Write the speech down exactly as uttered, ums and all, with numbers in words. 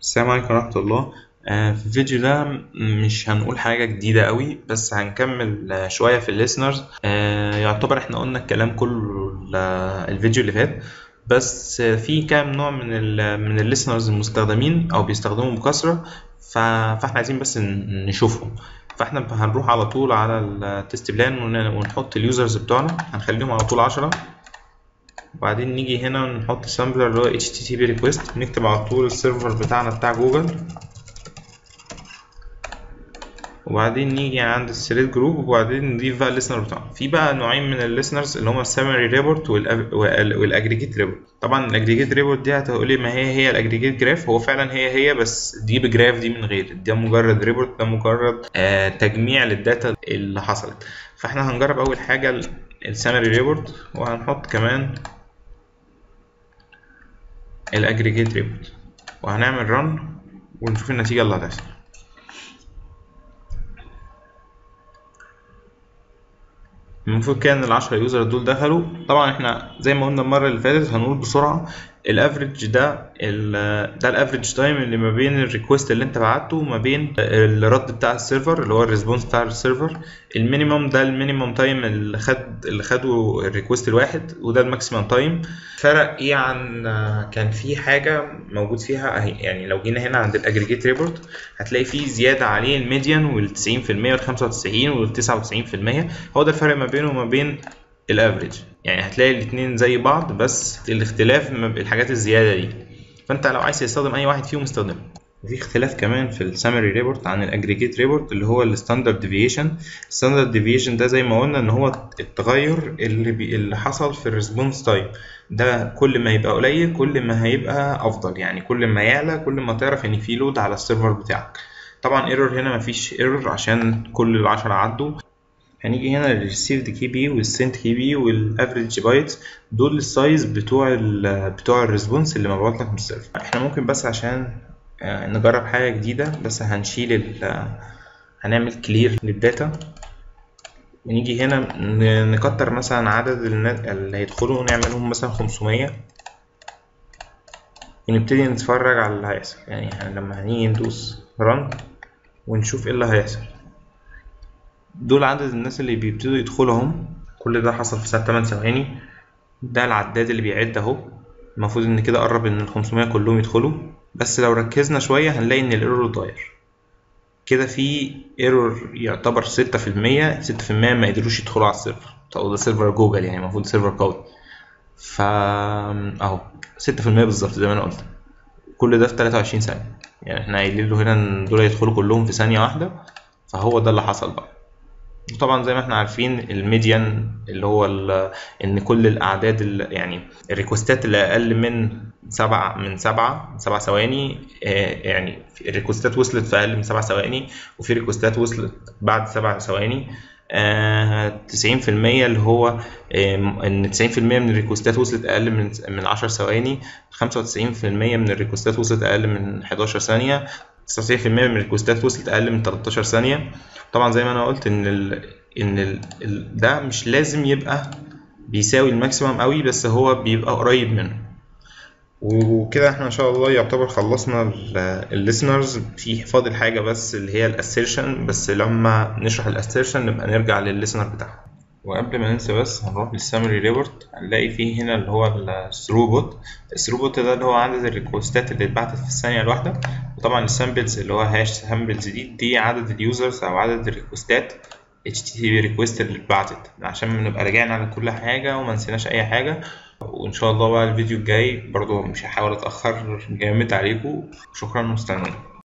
السلام عليكم ورحمة الله. آه، في الفيديو ده مش هنقول حاجة جديدة قوي، بس هنكمل آه، شوية في الليسنرز. يعتبر احنا قلنا الكلام كله ال- الفيديو اللي فات، بس آه، في كام نوع من ال من الليسنرز المستخدمين أو بيستخدموا بكثرة. ف- فاحنا عايزين بس ن- نشوفهم. فاحنا هنروح على طول على التست بلان ونحط اليوزرز بتوعنا، هنخليهم على طول عشرة. وبعدين نيجي هنا نحط سامبلر اللي هو اتش تي تي بي request، نكتب على طول السيرفر بتاعنا بتاع جوجل. وبعدين نيجي عند الثريد جروب، وبعدين نضيف بقى الليسنر بتاعنا. في بقى نوعين من الليسنرز اللي هما السامري ريبورت والاجريجيت ريبورت. طبعا الاجريجيت ريبورت دي هتقولي ما هي هي الاجريجيت جراف، هو فعلا هي هي، بس دي بجراف دي من غير، ده مجرد ريبورت، ده مجرد آه تجميع للداتا اللي حصلت. فاحنا هنجرب اول حاجه السامري ريبورت، وهنحط كمان الاجريجيت ريبورت، وهنعمل رن ونشوف النتيجه اللي هتحصل. المفروض كان العشرة يوزر دول دخلوا. طبعا احنا زي ما قلنا المرة اللي فاتت هنقول بسرعة، الافريج ده ال ده الافريج تايم اللي ما بين الريكوست اللي انت بعته وما بين الرد بتاع السيرفر اللي هو الريسبونس بتاع السيرفر. المينيمم ده المينيمم تايم اللي خد اللي خده الريكوست الواحد، وده الماكسيمم تايم. فرق ايه عن كان في حاجة موجود فيها اهي، يعني لو جينا هنا عند الاجريجيت ريبورت هتلاقي فيه زيادة عليه الميديان والتسعين في المية والخمسة وتسعين والتسعة وتسعين في المية. هو ده الفرق ما بينه وما بين الافريج. يعني هتلاقي الاتنين زي بعض، بس الاختلاف الحاجات الزيادة دي. فانت لو عايز تستخدم اي واحد فيهم استخدمه. وفي اختلاف كمان في السامري ريبورت عن الاجريجيت ريبورت اللي هو الستاندرد ديفيشن. الستاندرد ديفيشن ده زي ما قلنا ان هو التغير اللي بي اللي حصل في الريسبونس تايم. ده كل ما يبقى قليل كل ما هيبقى افضل، يعني كل ما يعلى كل ما تعرف ان في لود على السيرفر بتاعك. طبعا ايرور هنا مفيش ايرور عشان كل العشرة عدوا. هنيجي هنا للريسيفد كي بي والسنت كي بي والافريج بايت، دول السايز بتوع ال بتوع الريسبونس اللي مبعوت لك من السيرفر. احنا ممكن بس عشان آه، نجرب حاجة جديدة، بس هنشيل ال هنعمل كلير للداتا، ونيجي هنا ن- نكتر مثلا عدد الناس اللي هيدخلوا ونعملهم مثلا خمسمية، ونبتدي نتفرج على اللي هيحصل. يعني لما هنيجي ندوس رن ونشوف ايه اللي هيحصل. دول عدد الناس اللي بيبتدوا يدخلوا هم، كل ده حصل في ساعة تمن ثواني. ده العداد اللي بيعد اهو. المفروض ان كده قرب ان الخمسمية كلهم يدخلوا، بس لو ركزنا شوية هنلاقي ان الايرور اتغير. كده في ايرور يعتبر ستة في المية، ستة في المية ما قدروش يدخلوا على السيرفر. طب ده سيرفر جوجل، يعني المفروض سيرفر قوي. فا اهو ستة في المية بالظبط زي ما انا قلت، كل ده في تلاتة وعشرين ثانية. يعني احنا قايلين له هنا ان دول يدخلوا كلهم في ثانية واحدة، فهو ده اللي حصل بقى. وطبعا زي ما احنا عارفين الميديان اللي هو ان كل الاعداد اللي يعني الريكوستات اللي اقل من سبعة من سبعة من سبع ثواني، آه، يعني الريكوستات وصلت في اقل من سبع ثواني، وفي ريكوستات وصلت بعد سبع ثواني. تسعين في المية اللي هو آه، ان تسعين في المية من الريكوستات وصلت اقل من من عشر ثواني. خمسة وتسعين في المية من الريكوستات وصلت اقل من حداشر ثانية. تسعة وتسعين في المية من الريكوستات وصلت اقل من تلتاشر ثانية. طبعا زي ما انا قلت ان ال ان ال ال ده مش لازم يبقى بيساوي الماكسيمم قوي، بس هو بيبقى قريب منه. وكده احنا ان شاء الله يعتبر خلصنا الليسنرز. في فاضل حاجه بس اللي هي الاسيرشن، بس لما نشرح الاسيرشن نبقى نرجع للليسنر بتاعها. وقبل ما ننسى بس هنروح للسامري ريبورت، هنلاقي فيه هنا اللي هو الثروبوت. الثروبوت ده اللي هو عدد الريكوستات اللي اتبعتت في الثانيه الواحده. وطبعا السامبلز اللي هو هاش سامبلز دي دي عدد اليوزرز او عدد الريكوستات اتش تي تي بي ريكوست اللي اتبعتت، عشان نبقى راجعين على كل حاجه وما نسيناش اي حاجه. وان شاء الله بقى الفيديو الجاي برضو مش هحاول اتاخر جامد عليكم. شكرا، مستنيين.